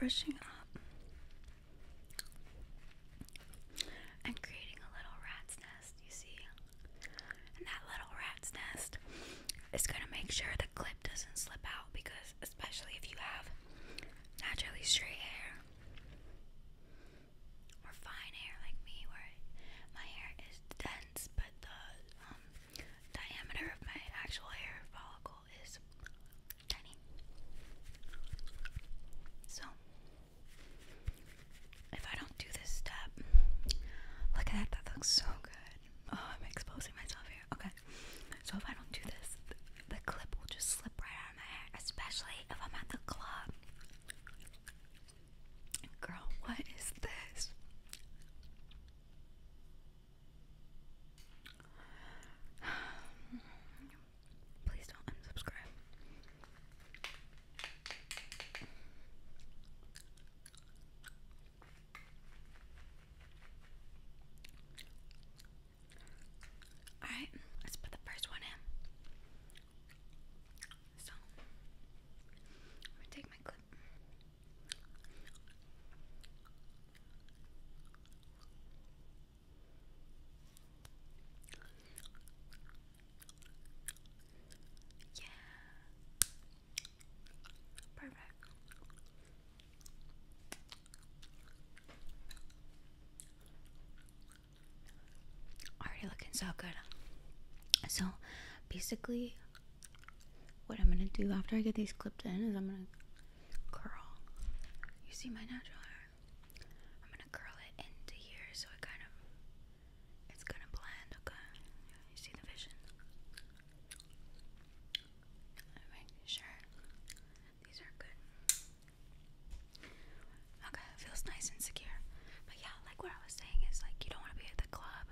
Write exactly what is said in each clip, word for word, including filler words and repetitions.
brushing up and creating a little rat's nest, you see? And that little rat's nest is gonna make sure the clip doesn't slip out, because especially if you have naturally straight hair or fine hair like me, where my hair is dense but the um, diameter of my actual hair follicle is tiny. So if I don't do this step, look at that, that looks so good. Oh, I'm exposing myself here. Okay, so if I don't do this, the, the clip will just slip right out of my hair, especially if I'm at the club. Girl, what is this? Please don't unsubscribe. Alright, let's put the first one in. So, I'm gonna take my clip. Yeah. Perfect. Already looking so good. So, basically, what I'm gonna do after I get these clipped in is I'm gonna curl. You see my natural hair? I'm gonna curl it into here so it kind of, it's gonna blend, okay? You see the vision? I'm making sure these are good. Okay, it feels nice and secure. But yeah, like what I was saying is, like, you don't want to be at the club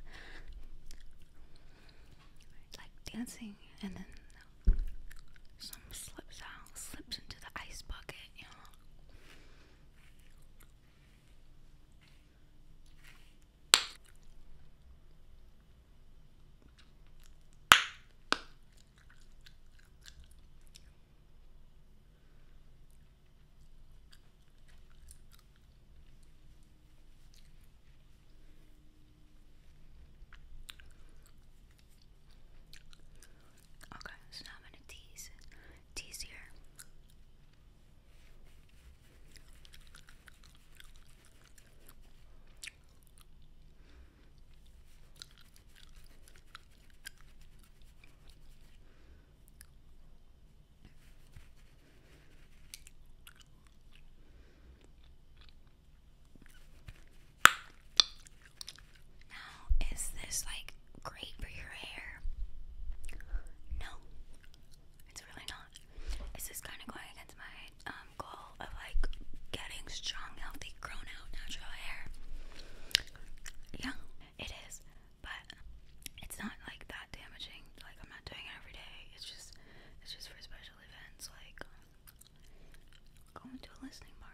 like dancing and then some slips out, slips into the ice bucket, you know. Okay, so now I'm gonna tease, tease here. Now, is this like great for your hair? No, it's really not. This is kind of going against my um, goal of like getting strong, healthy, grown out natural hair. Yeah, it is, but it's not like that damaging. Like, I'm not doing it every day. It's just, it's just for special events, like going to a listening bar.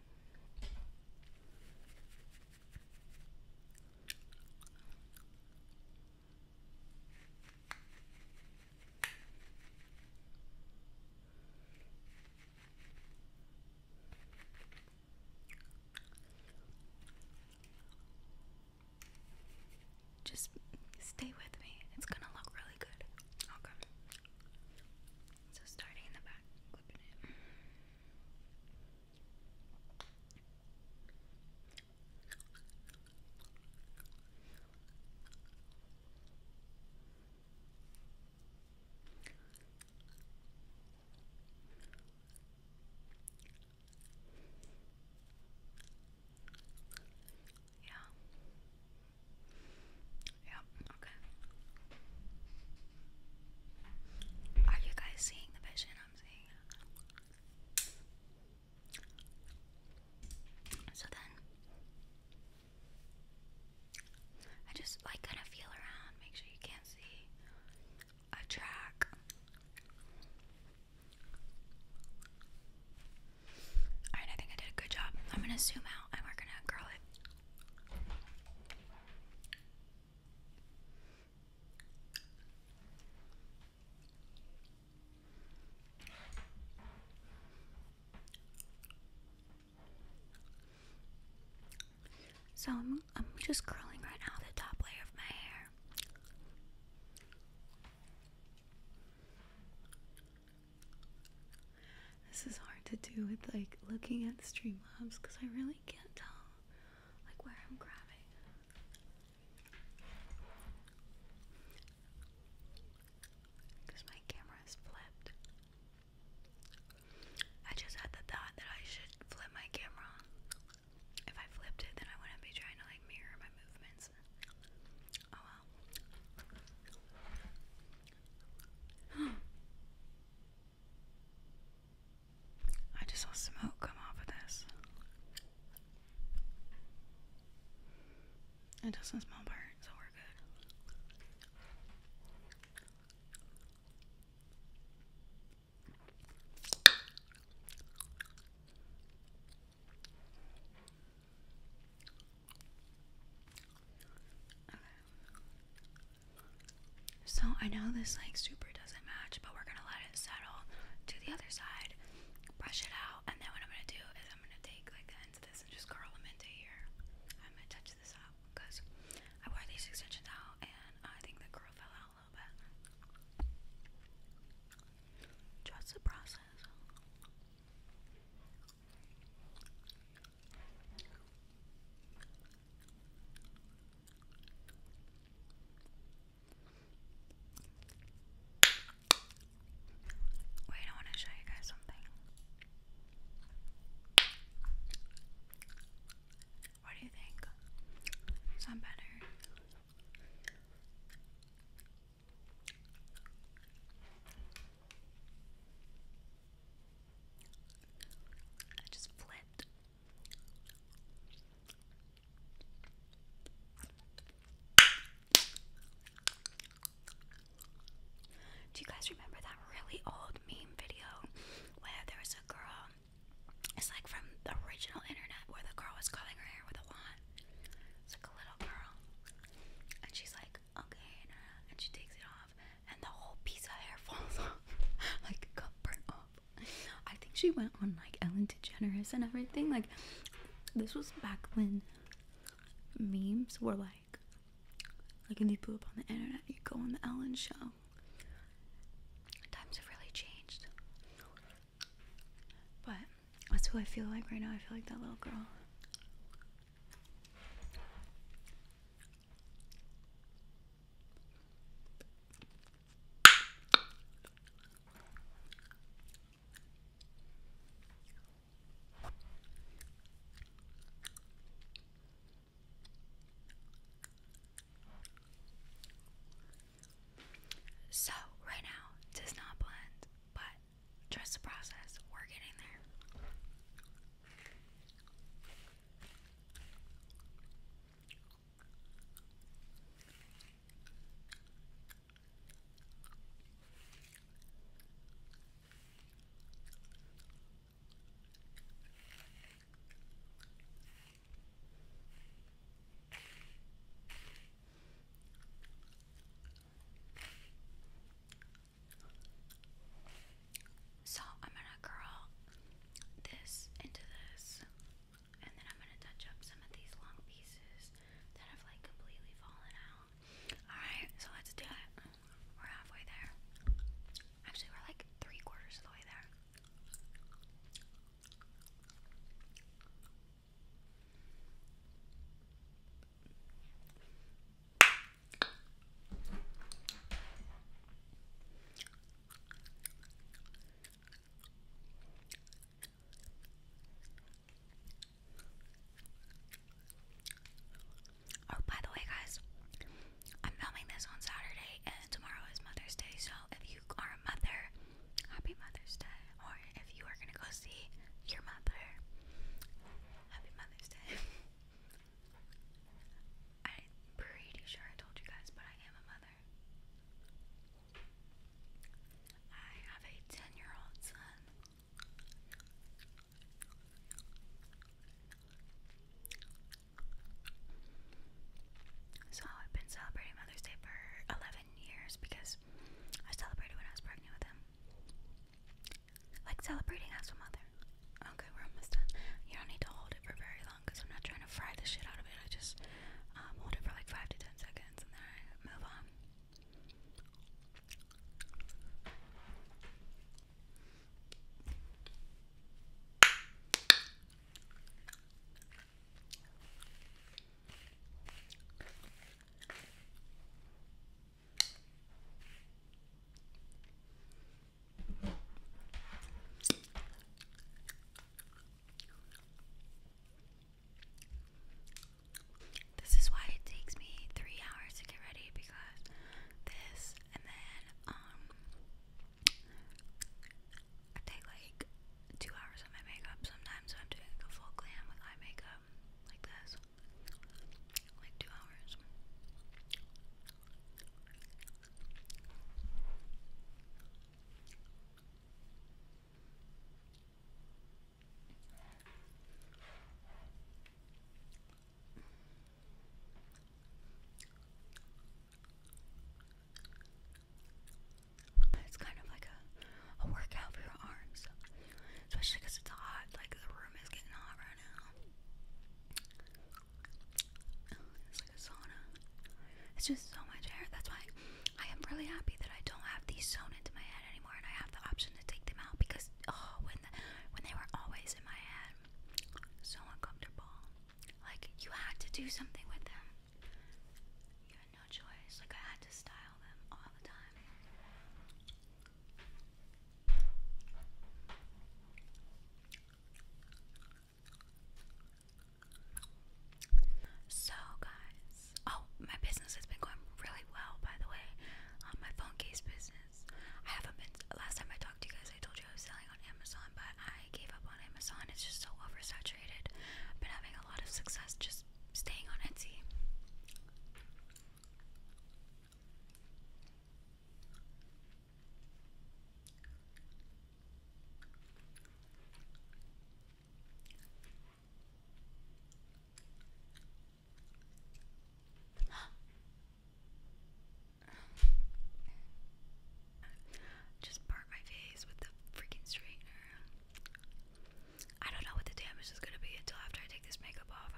Just stay with me. It's gonna look really good. Okay. So starting in the back, clipping it. Yeah. Yep. Okay. Are you guys seeing the vision I'm seeing? So then, I just like kind of feel around, make sure you can't see a track. Alright, I think I did a good job. I'm gonna zoom out and we're gonna curl it. So I'm, I'm just curling right now the top layer of my hair. This is hard to do with like looking at the Streamlabs because I really can't tell like where I'm grabbing. Because my camera is flipped. I just had the thought that I should flip my camera. If I flipped it, then I wouldn't be trying to like mirror my movements. Oh well. I just saw smoke come off of this. It doesn't smell burnt, so we're good. So I know this like super doesn't match, but we're gonna let it settle to the other side, brush it out, and then what I'm gonna do is I'm gonna take like the ends of this and just curl them into here. I'm gonna touch this out because I wore these extensions out and I think the curl fell out a little bit. Trust the process. Wait, I want to show you guys something. What do you think? Sound better? I just flipped. Do you guys remember that really old meme video where there was a girl? It's like from the original internet where the girl was curling her hair with a wand. It's like a little girl. And she's like, okay, nah, and she takes it off and the whole piece of hair falls off. Like it got burnt off. I think she went on like Ellen DeGeneres and everything. Like this was back when memes were like, like if you blew up on the internet, you go on the Ellen show. Times have really changed. But that's who I feel like right now. I feel like that little girl. So right now it does not blend, but trust the process. We're getting there. So I'm gonna curl this into this, and then I'm gonna touch up some of these long pieces that have like completely fallen out. Alright, so let's do it. We're halfway there. Actually, we're like three quarters of the way there. Oh, by the way, guys, I'm filming this on Saturday, and tomorrow is Mother's Day. So if you are a mother, happy Mother's Day. Or if you are gonna go see your mother, happy Mother's Day. I'm pretty sure I told you guys, but I am a mother. I have a ten-year-old son. So I've been celebrating Mother's Day for eleven years because I celebrated when I was pregnant with him. Like celebrating as a mother. Okay, we're almost done. You don't need to hold it for very long because I'm not trying to fry the shit out of it. I just it's just so much hair. That's why I am really happy that I don't have these sewn into my head anymore, and I have the option to take them out because oh, when the, when they were always in my head, so uncomfortable. Like you had to do something with them. You had no choice. Like I had to style them all the time. So guys, oh, my business has been going really well, by the way. Um, my phone case business. I haven't been. Last time I talked to you guys, I told you I was selling on Amazon, but I gave up on Amazon. It's just so oversaturated. I've been having a lot of success just staying on Etsy. Just burnt my face with the freaking straightener. I don't know what the damage is gonna be until after I take this makeup off.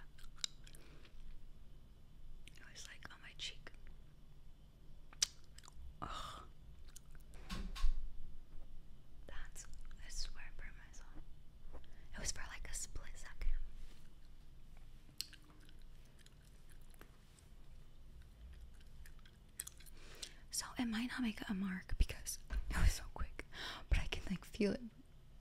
It was like on my cheek. Ugh. That's, I swear I burned myself. It was for like a split second. So it might not make a mark because it was so quick, but I can like feel it.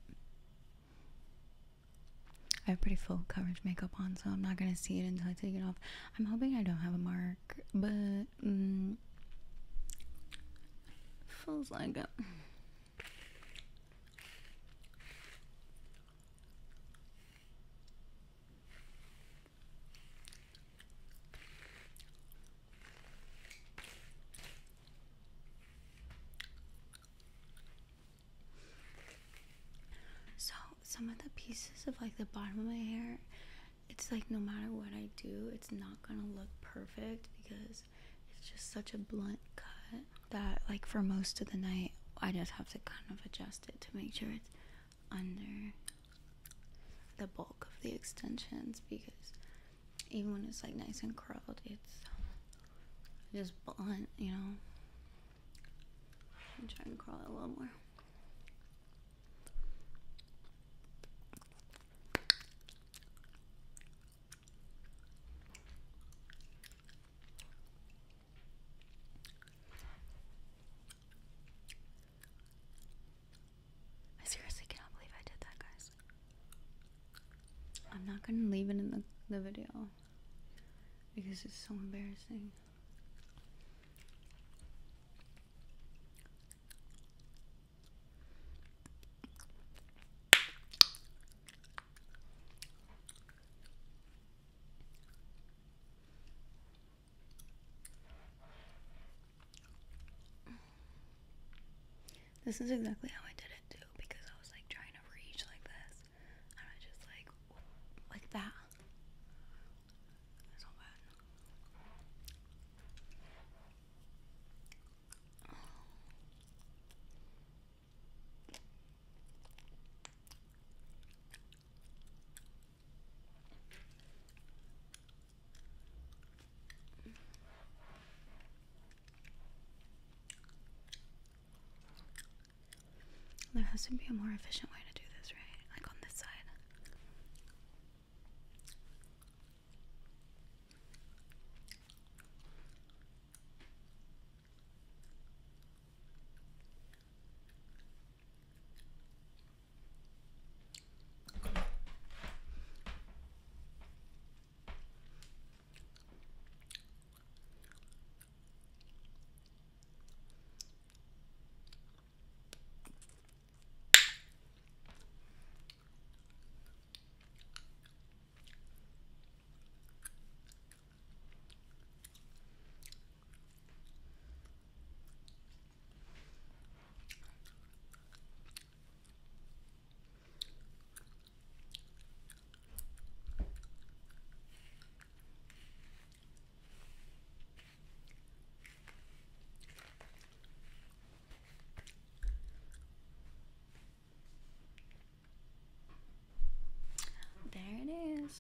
I have pretty full coverage makeup on, so I'm not gonna see it until I take it off. I'm hoping I don't have a mark, but mm, feels like it. So some of the pieces of like the bottom of my hair, it's like no matter what I do, it's not gonna look perfect because it's just such a blunt cut that like for most of the night I just have to kind of adjust it to make sure it's under the bulk of the extensions, because even when it's like nice and curled, it's just blunt, you know. I'm trying to curl it a little more. I seriously cannot believe I did that, guys. I'm not gonna leave it in the, the video because it's so embarrassing. This is exactly how I did it too, because I was like trying to reach like this, and I just like like that. It's so bad. There has to be a more efficient way to do